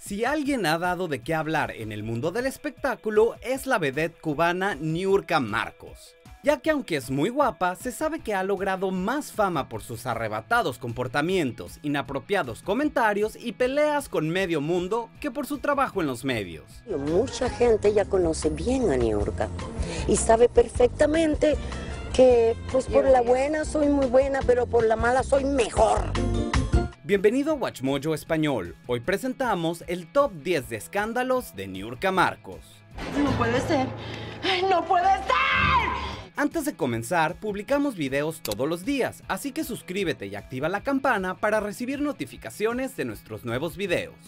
Si alguien ha dado de qué hablar en el mundo del espectáculo, es la vedette cubana Niurka Marcos, ya que aunque es muy guapa, se sabe que ha logrado más fama por sus arrebatados comportamientos, inapropiados comentarios y peleas con medio mundo que por su trabajo en los medios. Mucha gente ya conoce bien a Niurka y sabe perfectamente que pues por la buena soy muy buena, pero por la mala soy mejor. Bienvenido a WatchMojo Español. Hoy presentamos el top 10 de escándalos de Niurka Marcos. No puede ser. ¡No puede ser! Antes de comenzar, publicamos videos todos los días, así que suscríbete y activa la campana para recibir notificaciones de nuestros nuevos videos.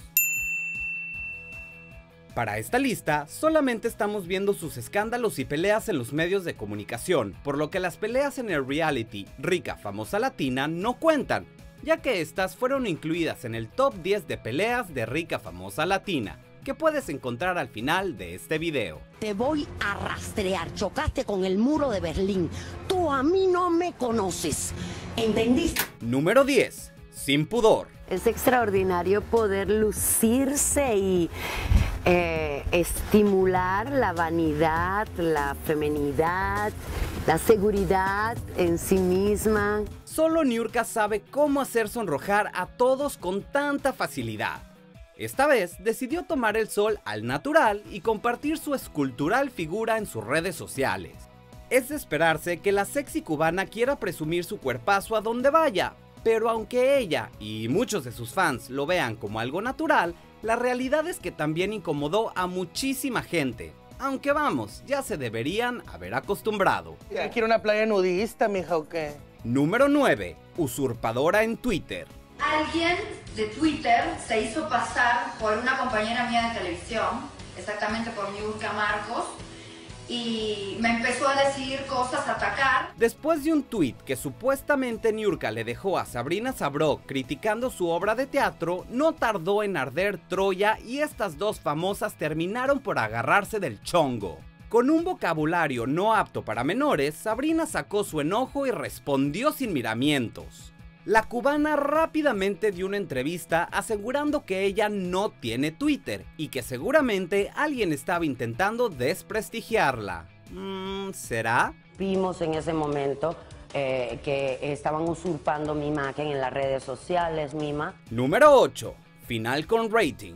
Para esta lista, solamente estamos viendo sus escándalos y peleas en los medios de comunicación, por lo que las peleas en el reality Rica Famosa Latina no cuentan, ya que estas fueron incluidas en el top 10 de peleas de Rica Famosa Latina, que puedes encontrar al final de este video. Te voy a rastrear, chocaste con el muro de Berlín. Tú a mí no me conoces, ¿entendiste? Número 10. Sin pudor. Es extraordinario poder lucirse y estimular la vanidad, la feminidad, la seguridad en sí misma. Solo Niurka sabe cómo hacer sonrojar a todos con tanta facilidad. Esta vez decidió tomar el sol al natural y compartir su escultural figura en sus redes sociales. Es de esperarse que la sexy cubana quiera presumir su cuerpazo a donde vaya, pero aunque ella y muchos de sus fans lo vean como algo natural, la realidad es que también incomodó a muchísima gente. Aunque vamos, ya se deberían haber acostumbrado. ¿Quiere una playa nudista, mija, o qué? Número 9. Usurpadora en Twitter. Alguien de Twitter se hizo pasar por una compañera mía de televisión, exactamente por Niurka Marcos, y me empezó a decir cosas, a atacar. Después de un tuit que supuestamente Niurka le dejó a Sabrina Sabrok criticando su obra de teatro, no tardó en arder Troya y estas dos famosas terminaron por agarrarse del chongo. Con un vocabulario no apto para menores, Sabrina sacó su enojo y respondió sin miramientos. La cubana rápidamente dio una entrevista asegurando que ella no tiene Twitter y que seguramente alguien estaba intentando desprestigiarla. ¿Será? Vimos en ese momento que estaban usurpando mi imagen en las redes sociales, Mima. Número 8. Final con rating.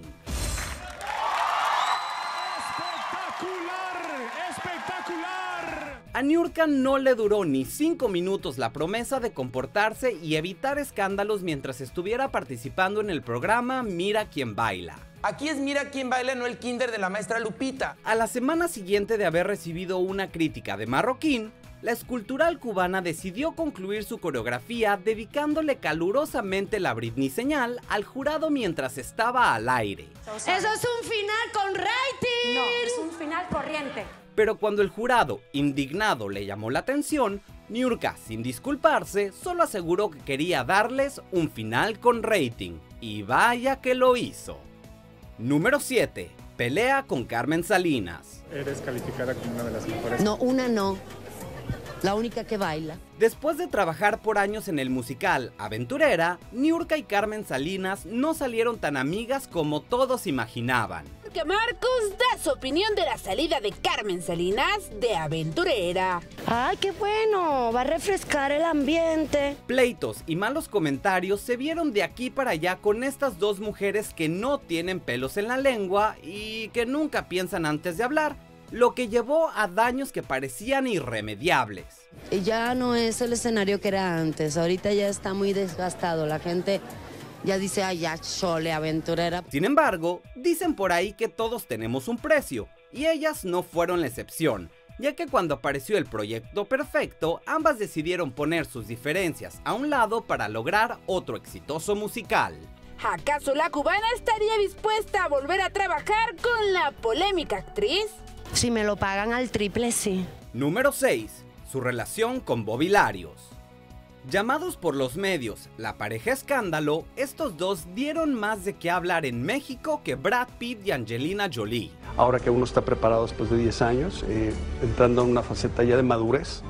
A Niurka no le duró ni 5 minutos la promesa de comportarse y evitar escándalos mientras estuviera participando en el programa Mira Quién Baila. Aquí es Mira Quién Baila, no el kinder de la maestra Lupita. A la semana siguiente de haber recibido una crítica de Marroquín, la escultural cubana decidió concluir su coreografía dedicándole calurosamente la Britney señal al jurado mientras estaba al aire. Eso es un final con rating. No, es un final corriente. Pero cuando el jurado, indignado, le llamó la atención, Niurka, sin disculparse, solo aseguró que quería darles un final con rating. Y vaya que lo hizo. Número 7. Pelea con Carmen Salinas. Eres calificada como una de las mejores. No, una no. La única que baila. Después de trabajar por años en el musical Aventurera, Niurka y Carmen Salinas no salieron tan amigas como todos imaginaban. Que Marcos da su opinión de la salida de Carmen Salinas de Aventurera. ¡Ay, qué bueno! Va a refrescar el ambiente. Pleitos y malos comentarios se vieron de aquí para allá con estas dos mujeres que no tienen pelos en la lengua y que nunca piensan antes de hablar, lo que llevó a daños que parecían irremediables. Y ya no es el escenario que era antes, ahorita ya está muy desgastado, la gente ya dice, ay, ya chole, aventurera. Sin embargo, dicen por ahí que todos tenemos un precio, y ellas no fueron la excepción, ya que cuando apareció el proyecto perfecto, ambas decidieron poner sus diferencias a un lado para lograr otro exitoso musical. ¿Acaso la cubana estaría dispuesta a volver a trabajar con la polémica actriz? Si me lo pagan al triple, sí. Número 6. Su relación con Bobby Larios. Llamados por los medios la pareja escándalo, estos dos dieron más de qué hablar en México que Brad Pitt y Angelina Jolie. Ahora que uno está preparado después de 10 años, entrando en una faceta ya de madurez,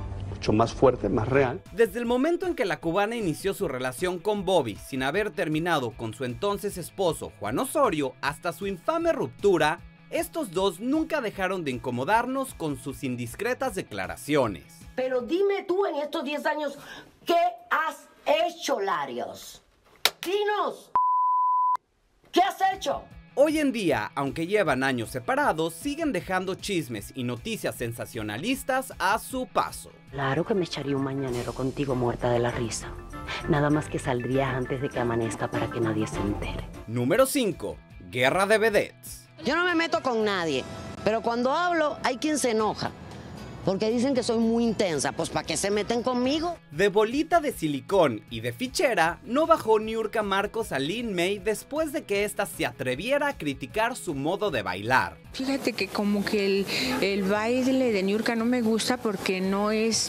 mucho más fuerte, más real. Desde el momento en que la cubana inició su relación con Bobby, sin haber terminado con su entonces esposo Juan Osorio, hasta su infame ruptura, estos dos nunca dejaron de incomodarnos con sus indiscretas declaraciones. Pero dime tú en estos 10 años, ¿qué has hecho, Larios? Dinos, ¿qué has hecho? Hoy en día, aunque llevan años separados, siguen dejando chismes y noticias sensacionalistas a su paso. Claro que me echaría un mañanero contigo muerta de la risa. Nada más que saldrías antes de que amanezca para que nadie se entere. Número 5. Guerra de vedettes. Yo no me meto con nadie, pero cuando hablo hay quien se enoja. Porque dicen que soy muy intensa, pues ¿para qué se meten conmigo? De bolita de silicón y de fichera, no bajó Niurka Marcos a Lin May después de que ésta se atreviera a criticar su modo de bailar. Fíjate que como que el baile de Niurka no me gusta porque no es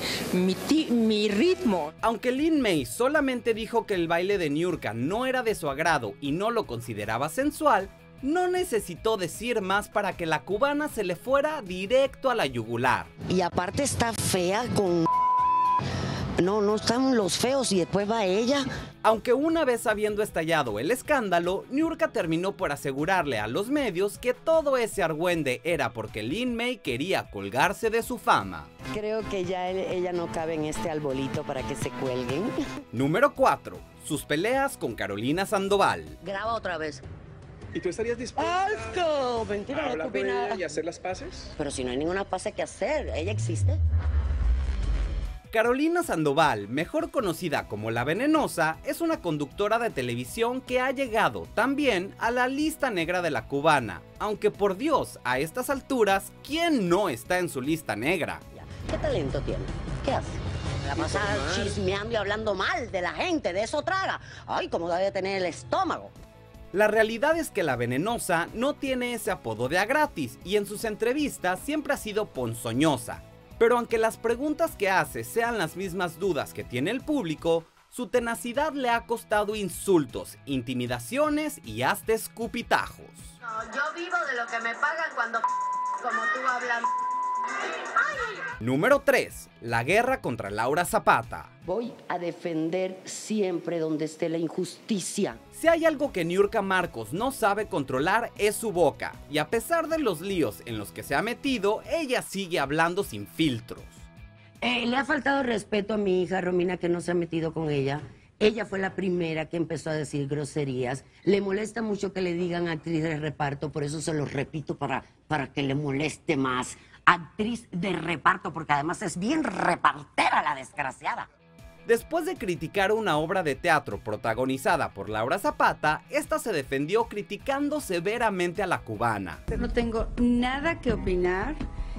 mi ritmo. Aunque Lin May solamente dijo que el baile de Niurka no era de su agrado y no lo consideraba sensual, no necesitó decir más para que la cubana se le fuera directo a la yugular. Y aparte está fea con... No están los feos y después va ella. Aunque una vez habiendo estallado el escándalo, Niurka terminó por asegurarle a los medios que todo ese argüende era porque Lin May quería colgarse de su fama. Creo que ya ella no cabe en este arbolito para que se cuelguen. Número 4. Sus peleas con Carolina Sandoval. Graba otra vez. ¿Y tú estarías dispuesta ¡Alto! Mentira, a hablar con ella y hacer las paces? Pero si no hay ninguna pase que hacer, ella existe. Carolina Sandoval, mejor conocida como La Venenosa, es una conductora de televisión que ha llegado también a la lista negra de la cubana. Aunque por Dios, a estas alturas, ¿quién no está en su lista negra? ¿Qué talento tiene? ¿Qué hace? La pasa chismeando y hablando mal de la gente, de eso traga. Ay, cómo debe tener el estómago. La realidad es que La Venenosa no tiene ese apodo de a gratis y en sus entrevistas siempre ha sido ponzoñosa. Pero aunque las preguntas que hace sean las mismas dudas que tiene el público, su tenacidad le ha costado insultos, intimidaciones y hasta escupitajos. No, yo vivo de lo que me pagan cuando como tú hablas. Número 3. La guerra contra Laura Zapata. Voy a defender siempre donde esté la injusticia. Si hay algo que Niurka Marcos no sabe controlar es su boca, y a pesar de los líos en los que se ha metido, ella sigue hablando sin filtros. Le ha faltado respeto a mi hija Romina, que no se ha metido con ella. Ella fue la primera que empezó a decir groserías. Le molesta mucho que le digan actriz de reparto, por eso se lo repito para que le moleste más. Actriz de reparto, porque además es bien repartera la desgraciada. Después de criticar una obra de teatro protagonizada por Laura Zapata, esta se defendió criticando severamente a la cubana. No tengo nada que opinar.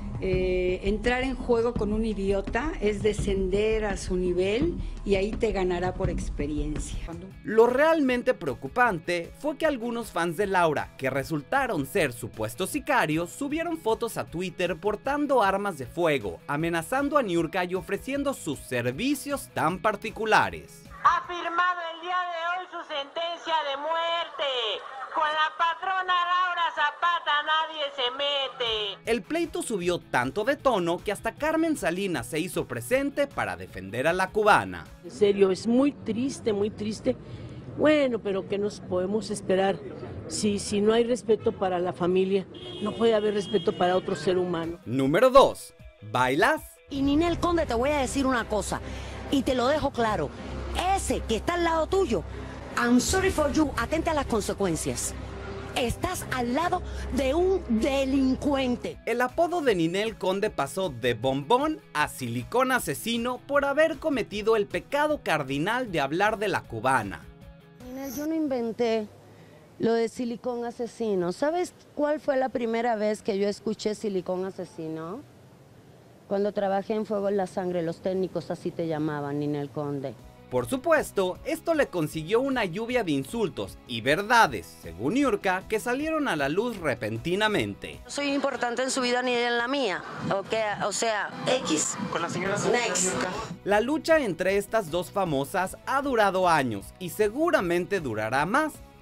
Entrar en juego con un idiota es descender a su nivel y ahí te ganará por experiencia. Lo realmente preocupante fue que algunos fans de Laura, que resultaron ser supuestos sicarios, subieron fotos a Twitter portando armas de fuego, amenazando a Niurka y ofreciendo sus servicios tan particulares. Ha firmado el día de hoy su sentencia de muerte. Con la patrona Laura Zapata nadie se mete. El pleito subió tanto de tono que hasta Carmen Salinas se hizo presente para defender a la cubana. En serio, es muy triste, muy triste. Bueno, pero ¿qué nos podemos esperar? Si no hay respeto para la familia, no puede haber respeto para otro ser humano. Número 2. ¿Bailas? Y Ninel Conde, te voy a decir una cosa, y te lo dejo claro. Ese que está al lado tuyo, I'm sorry for you, atente a las consecuencias. Estás al lado de un delincuente. El apodo de Ninel Conde pasó de bombón a silicón asesino por haber cometido el pecado cardinal de hablar de la cubana. Ninel, yo no inventé lo de silicón asesino. ¿Sabes cuál fue la primera vez que yo escuché silicón asesino? Cuando trabajé en Fuego en la Sangre, los técnicos así te llamaban, Ninel Conde. Por supuesto, esto le consiguió una lluvia de insultos y verdades, según Niurka, que salieron a la luz repentinamente. No soy importante en su vida ni en la mía, o sea, X. Con la señora Niurka. La lucha entre estas dos famosas ha durado años y seguramente durará más,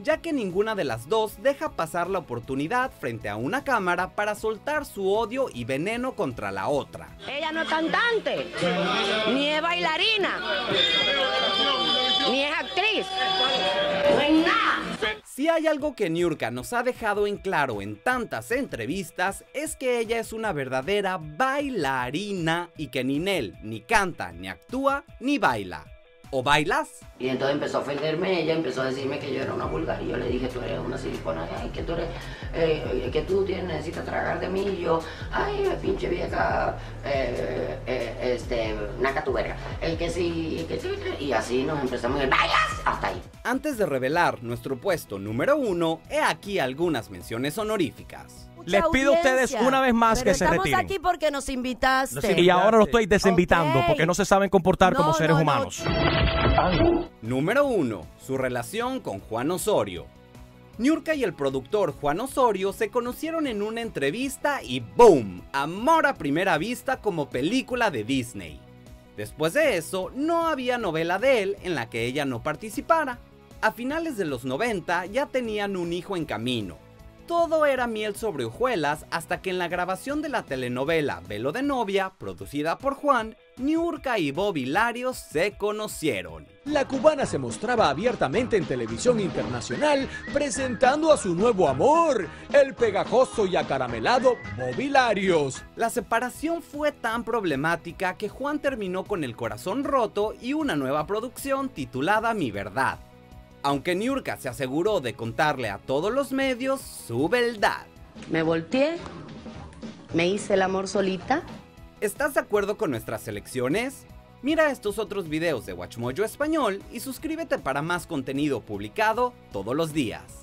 ya que ninguna de las dos deja pasar la oportunidad frente a una cámara para soltar su odio y veneno contra la otra. Ella no es cantante, ni es bailarina, ni es actriz, no es nada. Si hay algo que Niurka nos ha dejado en claro en tantas entrevistas, es que ella es una verdadera bailarina y que ni Nel ni canta, ni actúa, ni baila. ¿O bailas? Y entonces empezó a ofenderme, ella empezó a decirme que yo era una vulgar y yo le dije, tú eres una silicona, ay, que tú eres, necesitas tragar de mí, y yo, ay, pinche vieja, naca tu verga, y así nos empezamos a bailas hasta ahí. Antes de revelar nuestro puesto número 1, he aquí algunas menciones honoríficas. Les pido a ustedes una vez más que se retiren. Estamos aquí porque nos invitaste. Y ahora lo estoy desinvitando porque no se saben comportar como seres humanos. Número 1. Su relación con Juan Osorio. Niurka y el productor Juan Osorio se conocieron en una entrevista y ¡boom! Amor a primera vista como película de Disney. Después de eso, no había novela de él en la que ella no participara. A finales de los 90 ya tenían un hijo en camino. Todo era miel sobre hojuelas hasta que en la grabación de la telenovela Velo de novia, producida por Juan, Niurka y Bobby Larios se conocieron. La cubana se mostraba abiertamente en televisión internacional presentando a su nuevo amor, el pegajoso y acaramelado Bobby Larios. La separación fue tan problemática que Juan terminó con el corazón roto y una nueva producción titulada Mi Verdad. Aunque Niurka se aseguró de contarle a todos los medios su verdad. Me volteé, me hice el amor solita. ¿Estás de acuerdo con nuestras elecciones? Mira estos otros videos de WatchMojo Español y suscríbete para más contenido publicado todos los días.